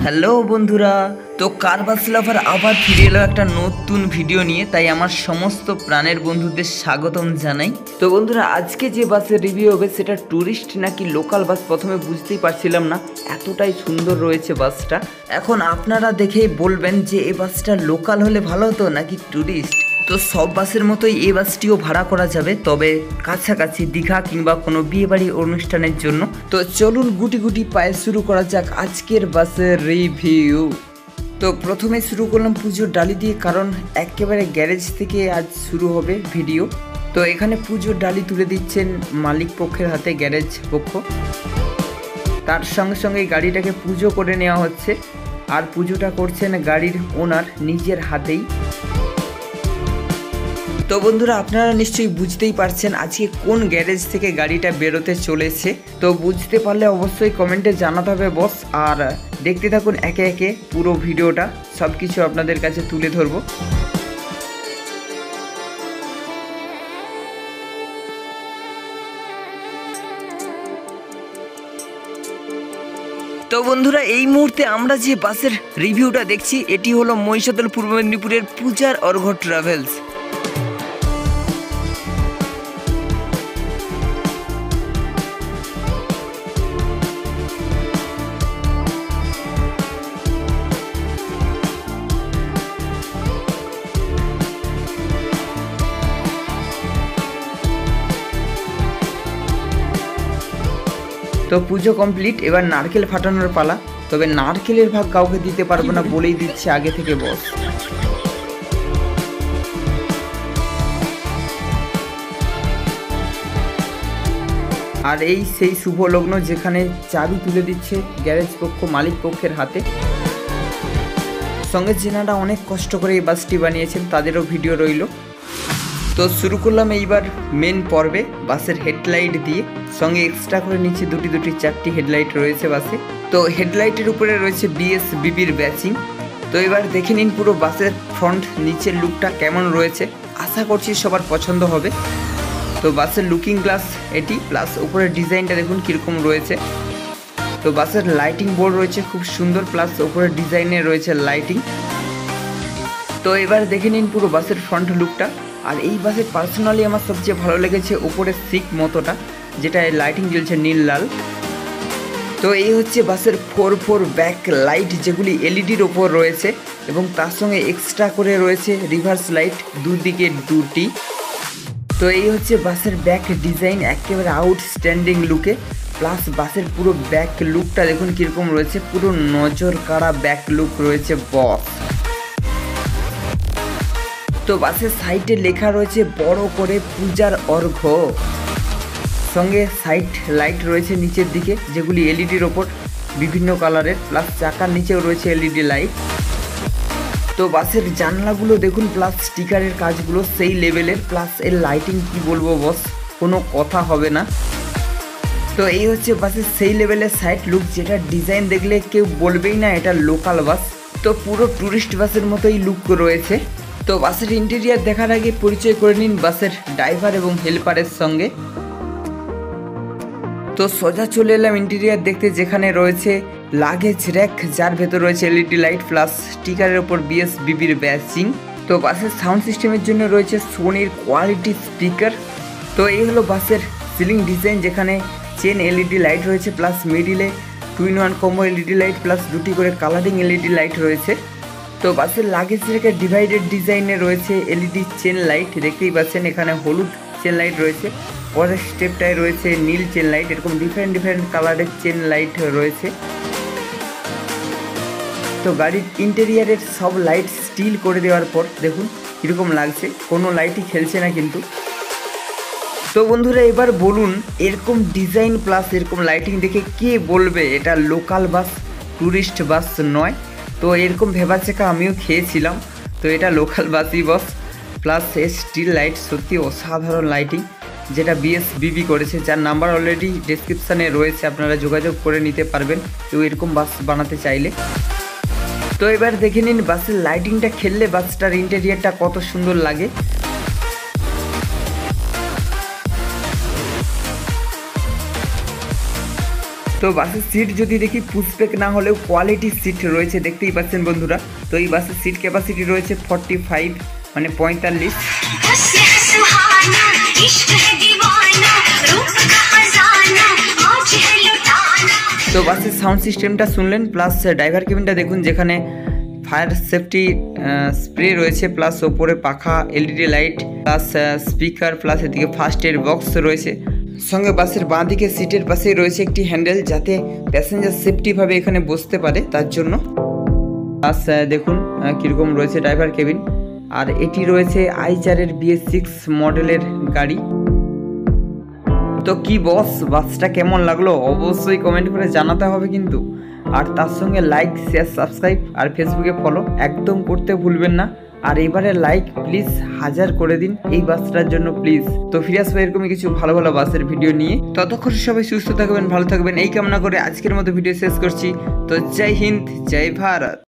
Hello বন্ধুরা, তো কার বাস লাভার আবার ফিরে এলো একটা নতুন ভিডিও নিয়ে। তাই আমার সমস্ত প্রাণের বন্ধুদের স্বাগতম জানাই। তো বন্ধুরা, আজকে যে বাসের রিভিউ হবে সেটা ট্যুরিস্ট নাকি লোকাল বাস প্রথমে বুঝতেই পারছিলাম না, এতটাই সুন্দর রয়েছে বাসটা। এখন আপনারা দেখেই বলবেন যে এই বাসটা লোকাল হলে ভালো হতো নাকি ট্যুরিস্ট। তো সব বাসের মতোই এই বাসটিও ভাড়া করা যাবে, তবে কাছাকাছি দীঘা কিংবা কোনো বিয়েবাড়ি অনুষ্ঠানের জন্য। তো চলুন গুটি গুটি পায়ে শুরু করা যাক আজকের বাসের রিভিউ। তো প্রথমে শুরু করলাম পুজোর ডালি দিয়ে, কারণ একেবারে গ্যারেজ থেকে আজ শুরু হবে ভিডিও। তো এখানে পুজোর ডালি তুলে দিচ্ছেন মালিক পক্ষের হাতে, গ্যারেজ পক্ষ। তার সঙ্গে সঙ্গে গাড়িটাকে পুজো করে নেওয়া হচ্ছে, আর পুজোটা করছেন গাড়ির ওনার নিজের হাতেই। তো বন্ধুরা, আপনারা নিশ্চয়ই বুঝতেই পারছেন আজকে কোন গ্যারেজ থেকে গাড়িটা বেরোতে চলেছে। তো বুঝতে পারলে অবশ্যই কমেন্টে জানাতে হবে বস। আর দেখতে থাকুন একে একে পুরো ভিডিওটা, সব কিছু আপনাদের কাছে তুলে ধরবো। তো বন্ধুরা, এই মুহূর্তে আমরা যে বাসের রিভিউটা দেখছি এটি হলো মহিষাদল পূর্ব মেদিনীপুরের পূজার অর্ঘ ট্রাভেলস। তো পুজো কমপ্লিট, এবার নারকেল ফাটানোর পালা। তবে নারকেলের ভাগ কাউকে দিতে পারবো না বলেই দিচ্ছে আগে থেকে বস। আর এই সেই শুভ লগ্ন যেখানে চাবি তুলে দিচ্ছে গ্যারেজ পক্ষ মালিক পক্ষের হাতে। সঙ্গে যেনারা অনেক কষ্ট করে এই বাসটি বানিয়েছেন তাদেরও ভিডিও রইল। তো শুরু করলাম এইবার মেন পর্বে বাসের হেডলাইট দিয়ে। সঙ্গে এক্সট্রা করে নিচে দুটি চারটি হেডলাইট রয়েছে বাসে। তো হেডলাইটের উপরে রয়েছে বিএসবিবির ব্যাচিং। তো এবার দেখে নিন পুরো বাসের ফ্রন্ট নিচের লুকটা কেমন রয়েছে, আশা করছি সবার পছন্দ হবে। তো বাসের লুকিং গ্লাস এটি, প্লাস উপরের ডিজাইনটা দেখুন কীরকম রয়েছে। তো বাসের লাইটিং বোর্ড রয়েছে খুব সুন্দর, প্লাস উপরের ডিজাইনে রয়েছে লাইটিং। তো এবার দেখে নিন পুরো বাসের ফ্রন্ট লুকটা। আর এই বাসে পার্সোনালি আমার সবচেয়ে ভালো লেগেছে উপরের সিক মতোটা, যেটা লাইটিং জ্বলছে নীল লাল। তো এই হচ্ছে বাসের 4 ব্যাক লাইট, যেগুলি এলইডির ওপর রয়েছে, এবং তার সঙ্গে এক্সট্রা করে রয়েছে রিভার্স লাইট দুদিকে দুটি। তো এই হচ্ছে বাসের ব্যাক ডিজাইন, একেবারে আউটস্ট্যান্ডিং লুকে। প্লাস বাসের পুরো ব্যাক লুকটা দেখুন কীরকম রয়েছে, পুরো নজর কাড়া ব্যাক লুক রয়েছে বস। তো বাসের সাইডে লেখা রয়েছে বড় করে পূজার অর্ঘ। সঙ্গে সাইড লাইট রয়েছে নিচের দিকে, যেগুলি এলইডির ওপর বিভিন্ন কালারের, প্লাস চাকার নিচেও রয়েছে এলইডি লাইট। তো বাসের জানলাগুলো দেখুন, প্লাস স্টিকারের কাজগুলো সেই লেভেলের, প্লাস এর লাইটিং কি বলবো বস, কোনো কথা হবে না। তো এই হচ্ছে বাসের সেই লেভেলের সাইড লুক, যেটা ডিজাইন দেখলে কেউ বলবেই না এটা লোকাল বাস। তো পুরো ট্যুরিস্ট বাসের মতোই লুক রয়েছে। তো বাসের ইন্টেরিয়ার দেখার আগে পরিচয় করে নিন বাসের ড্রাইভার এবং হেল্পারের সঙ্গে। তো সোজা চলে এলাম ইন্টেরিয়ার দেখতে, যেখানে রয়েছে লাগেজ র্যাক, যার ভেতর রয়েছে এলইডি লাইট, প্লাস স্টিকারের ওপর বিএসবিবির ব্যাচিং। তো বাসের সাউন্ড সিস্টেমের জন্য রয়েছে সোনির কোয়ালিটি স্পিকার। তো এই হলো বাসের সিলিং ডিজাইন, যেখানে চেন এলইডি লাইট রয়েছে, প্লাস মিডিলে 2-in-1 combo LED light, plus দুটি করে কালারিং এলইডি লাইট রয়েছে। তো বাসের লাগেজ র্যাকের ডিভাইডেড ডিজাইনে রয়েছে এলইডি চেন লাইট, দেখতেই পাচ্ছেন এখানে হলুদ চেন লাইট রয়েছে, পরের স্টেপটায় রয়েছে নীল চেন লাইট, এরকম ডিফারেন্ট কালারের চেন লাইট রয়েছে। তো গাড়ির ইন্টেরিয়ারের সব লাইট স্টিল করে দেওয়ার পর দেখুন কীরকম লাগছে, কোনো লাইটই খেলছে না কিন্তু। তো বন্ধুরা, এবার বলুন এরকম ডিজাইন প্লাস এরকম লাইটিং দেখে কে বলবে এটা লোকাল বাস, ট্যুরিস্ট বাস নয়। তো এরকম ভেবাচেকা আমিও খেয়েছিলাম। তো এটা লোকাল বাসই বস, প্লাস এর স্টিল লাইট সত্যি অসাধারণ লাইটিং, যেটা বিএসবিবি করেছে, যার নাম্বার অলরেডি ডেসক্রিপশানে রয়েছে, আপনারা যোগাযোগ করে নিতে পারবেন কেউ এরকম বাস বানাতে চাইলে। তো এবার দেখে নিন বাসের লাইটিংটা খেললে বাসটার ইন্টেরিয়ারটা কত সুন্দর লাগে। তো বাসের সিট যদি দেখি পুশব্যাক না হলেও কোয়ালিটির সিট রয়েছে, দেখতেই পাচ্ছেন বন্ধুরা। তো এই বাসের সিট ক্যাপাসিটি রয়েছে 45 মানে 45। তো বাসের সাউন্ড সিস্টেমটা শুনলেন, প্লাস ড্রাইভার কেবিনটা দেখুন যেখানে ফায়ার সেফটি স্প্রে রয়েছে, প্লাস ওপরে পাখা, LED light, plus speaker, plus এদিকে ফার্স্ট এড বক্স রয়েছে। সঙ্গে বাসের বাঁ দিকে সিটের পাশেই রয়েছে একটি হ্যান্ডেল, যাতে প্যাসেঞ্জার সেফটিভাবে এখানে বসতে পারে তার জন্য। প্লাস দেখুন কীরকম রয়েছে ড্রাইভার কেবিন। আর এটি রয়েছে i4 BS6 মডেলের গাড়ি। তো কি বস, বাসটা কেমন লাগলো অবশ্যই কমেন্ট করে জানাতে হবে কিন্তু। আর তার সঙ্গে লাইক, শেয়ার, সাবস্ক্রাইব আর ফেসবুকে ফলো একদম করতে ভুলবেন না। আর এবারে লাইক প্লিজ 1000 করে দিন এই বাসটার জন্য প্লিজ। তো ফিরে আসবো এরকমই কিছু ভালো ভালো বাসের ভিডিও নিয়ে। ততক্ষণ সবাই সুস্থ থাকবেন, ভালো থাকবেন এই কামনা করে আজকের মতো ভিডিও শেষ করছি। তো জয় হিন্দ, জয় ভারত।